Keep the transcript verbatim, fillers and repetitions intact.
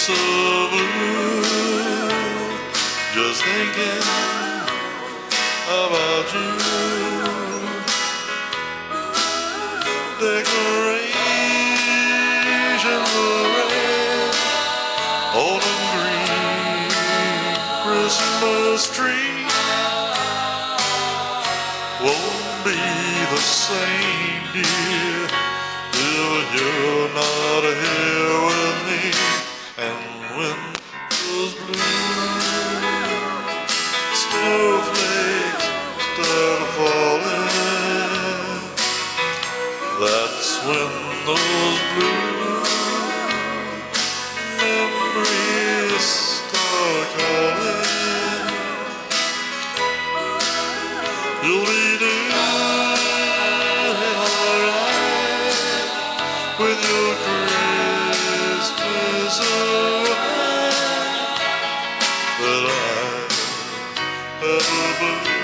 so blue, just thinking about you. Decorations of red, autumn green, Christmas tree won't be the same, dear, if you're not here with me. And when those blue snowflakes start falling, that's when those blue memories start calling. You'll be doing alright with your Christmas away, but I have a blue